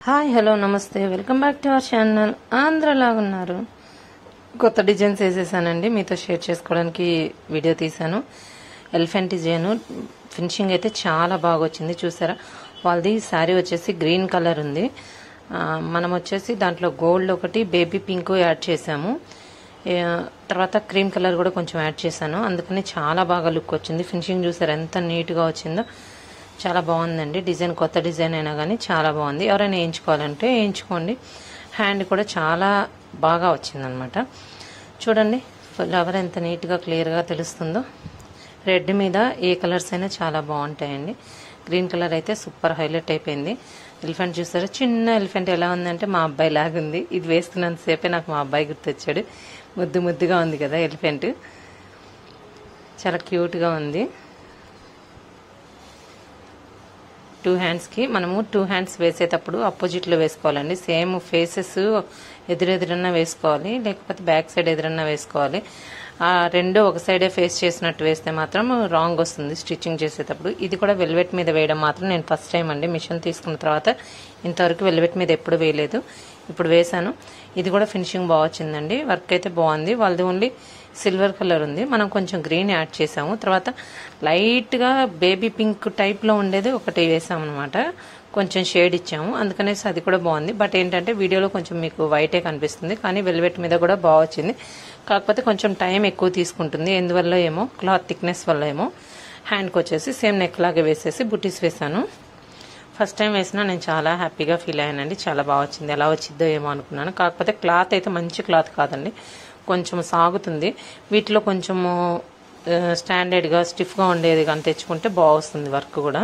Hi hello నమస్తే welcome back to our channel. అందరూ ఎలాగున్నారు? కొత్త డిజైన్స్ వేసేసానండి, మీతో షేర్ చేసుకోవడానికి వీడియో తీశాను. ఎలిఫెంట్ డిజైన్ ఫినిషింగ్ అయితే చాలా బాగా వచ్చింది. చూసారా, వాళ్ళది శారీ వచ్చేసి గ్రీన్ కలర్ ఉంది. మనం వచ్చేసి దాంట్లో గోల్డ్ ఒకటి బేబీ పింక్ యాడ్ చేసాము. తర్వాత క్రీమ్ కలర్ కూడా కొంచెం యాడ్ చేశాను, అందుకని చాలా బాగా లుక్ వచ్చింది. ఫినిషింగ్ చూసారా ఎంత నీట్గా వచ్చిందో, చాలా బాగుందండి. డిజైన్ కొత్త డిజైన్ అయినా కానీ చాలా బాగుంది. ఎవరైనా వేయించుకోవాలంటే వేయించుకోండి. హ్యాండ్ కూడా చాలా బాగా వచ్చిందనమాట. చూడండి ఫ్లవర్ ఎంత నీట్గా క్లియర్గా తెలుస్తుందో. రెడ్ మీద ఏ కలర్స్ అయినా చాలా బాగుంటాయండి. గ్రీన్ కలర్ అయితే సూపర్ హైలైట్ అయిపోయింది. ఎలిఫెంట్ చూసారా, చిన్న ఎలిఫెంట్ ఎలా ఉందంటే మా అబ్బాయి లాగుంది. ఇది వేస్తున్నంతసేపే నాకు మా అబ్బాయి గుర్తొచ్చాడు. ముద్దు ముద్దుగా ఉంది కదా ఎలిఫెంట్, చాలా క్యూట్గా ఉంది. 2 హ్యాండ్స్కి మనము 2 హ్యాండ్స్ వేసేటప్పుడు అపోజిట్లో వేసుకోవాలండి. సేమ్ ఫేసెస్ ఎదురెదురన్నా వేసుకోవాలి, లేకపోతే బ్యాక్ సైడ్ ఎదురన్నా వేసుకోవాలి. రెండు ఒక సైడే ఫేస్ చేసినట్టు వేస్తే మాత్రం రాంగ్ వస్తుంది స్టిచ్చింగ్ చేసేటప్పుడు. ఇది కూడా వెల్వెట్ మీద వేయడం మాత్రం నేను ఫస్ట్ టైం అండి. మిషన్ తీసుకున్న తర్వాత ఇంతవరకు వెల్వెట్ మీద ఎప్పుడు వేయలేదు, ఇప్పుడు వేసాను. ఇది కూడా ఫినిషింగ్ బాగా వచ్చిందండి. వర్క్ అయితే బాగుంది. వాళ్ళది ఓన్లీ సిల్వర్ కలర్ ఉంది, మనం కొంచెం గ్రీన్ యాడ్ చేసాము. తర్వాత లైట్గా బేబీ పింక్ టైప్లో ఉండేది ఒకటి వేసామన్నమాట, కొంచెం షేడ్ ఇచ్చాము, అందుకనేసి అది కూడా బాగుంది. బట్ ఏంటంటే వీడియోలో కొంచెం మీకు వైటే కనిపిస్తుంది, కానీ వెల్వెట్ మీద కూడా బాగా వచ్చింది. కాకపోతే కొంచెం టైం ఎక్కువ తీసుకుంటుంది, ఎందువల్ల ఏమో క్లాత్ థిక్నెస్ వల్ల ఏమో. హ్యాండ్కి వచ్చేసి సేమ్ నెక్ లాగా వేసేసి బుటీస్ వేసాను. ఫస్ట్ టైం వేసినా నేను చాలా హ్యాపీగా ఫీల్ అయ్యానండి. చాలా బాగా వచ్చింది. ఎలా వచ్చిందో ఏమో అనుకున్నాను. కాకపోతే క్లాత్ అయితే మంచి క్లాత్ కాదండి, కొంచెం సాగుతుంది. వీటిలో కొంచెము స్టాండర్డ్గా స్టిఫ్గా ఉండేది కానీ తెచ్చుకుంటే బాగుంది వర్క్ కూడా.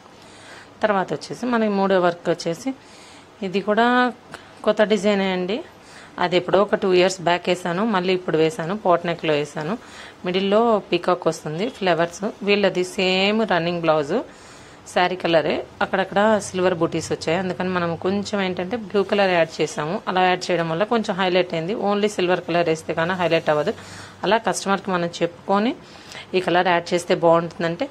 తర్వాత వచ్చేసి మనకి మూడో వర్క్ వచ్చేసి ఇది కూడా కొత్త డిజైనే అండి. అది ఎప్పుడో ఒక 2 ఇయర్స్ బ్యాక్ వేసాను, మళ్ళీ ఇప్పుడు వేసాను. పోట్ నెక్లో వేసాను. మిడిల్లో పీకాక్ వస్తుంది, ఫ్లవర్స్. వీళ్ళది సేమ్ రన్నింగ్ బ్లౌజు, శారీ కలరే, అక్కడక్కడ సిల్వర్ బూటీస్ వచ్చాయి. అందుకని మనం కొంచెం ఏంటంటే బ్లూ కలర్ యాడ్ చేసాము. అలా యాడ్ చేయడం వల్ల కొంచెం హైలైట్ అయింది. ఓన్లీ సిల్వర్ కలర్ వేస్తే కానీ హైలైట్ అవ్వదు. అలా కస్టమర్కి మనం చెప్పుకొని ఈ కలర్ యాడ్ చేస్తే బాగుంటుందంటే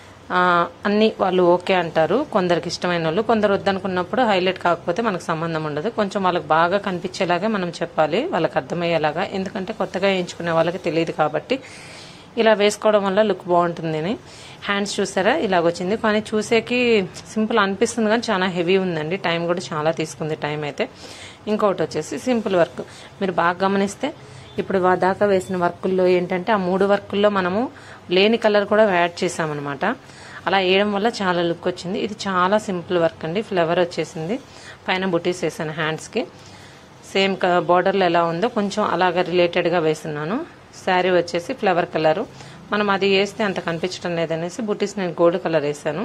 అన్ని వాళ్ళు ఓకే అంటారు. కొందరికి ఇష్టమైన వాళ్ళు, కొందరు వద్దనుకున్నప్పుడు హైలైట్ కాకపోతే మనకు సంబంధం ఉండదు. కొంచెం వాళ్ళకి బాగా కనిపించేలాగా మనం చెప్పాలి, వాళ్ళకి అర్థమయ్యేలాగా. ఎందుకంటే కొత్తగా వేయించుకునే వాళ్ళకి తెలియదు కాబట్టి ఇలా వేసుకోవడం వల్ల లుక్ బాగుంటుందని. హ్యాండ్స్ చూసారా ఇలాగొచ్చింది, కానీ చూసేకి సింపుల్ అనిపిస్తుంది కానీ చాలా హెవీ ఉందండి. టైం కూడా చాలా తీసుకుంది టైం అయితే. ఇంకొకటి వచ్చేసి సింపుల్ వర్క్. మీరు బాగా గమనిస్తే ఇప్పుడు దాకా వేసిన వర్కుల్లో ఏంటంటే ఆ 3 వర్కుల్లో మనము లేని కలర్ కూడా యాడ్ చేసామన్నమాట. అలా వేయడం వల్ల చాలా లుక్ వచ్చింది. ఇది చాలా సింపుల్ వర్క్ అండి. ఫ్లవర్ వచ్చేసింది, పైన బుటీస్ వేసాను హ్యాండ్స్కి. సేమ్ బార్డర్లో ఎలా ఉందో కొంచెం అలాగా రిలేటెడ్గా వేస్తున్నాను. శారీ వచ్చేసి ఫ్లవర్ కలరు, మనం అది వేస్తే అంత కనిపించడం లేదనేసి బుటీస్ నేను గోల్డ్ కలర్ వేసాను.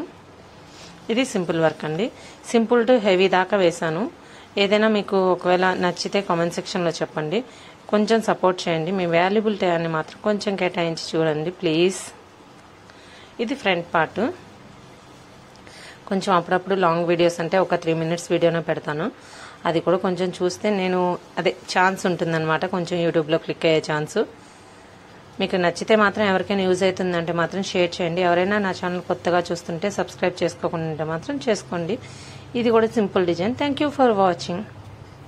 ఇది సింపుల్ వర్క్ అండి. సింపుల్ టు హెవీ దాకా వేసాను. ఏదైనా మీకు ఒకవేళ నచ్చితే కామెంట్ సెక్షన్లో చెప్పండి. కొంచెం సపోర్ట్ చేయండి. మీ వాల్యుబుల్ టైంని మాత్రం కొంచెం కేటాయించి చూడండి ప్లీజ్. ఇది ఫ్రంట్ పార్ట్. కొంచెం అప్పుడప్పుడు లాంగ్ వీడియోస్ అంటే ఒక 3 minutes వీడియోనే పెడతాను. అది కూడా కొంచెం చూస్తే నేను అదే ఛాన్స్ ఉంటుందన్నమాట, కొంచెం యూట్యూబ్లో క్లిక్ అయ్యే ఛాన్సు. మీకు నచ్చితే మాత్రం ఎవరికైనా యూజ్ అవుతుందంటే మాత్రం షేర్ చేయండి. ఎవరైనా నా ఛానల్ కొత్తగా చూస్తుంటే సబ్స్క్రైబ్ చేసుకోకుండా మాత్రం చేసుకోండి. ఇది కూడా simple design. Thank you for watching.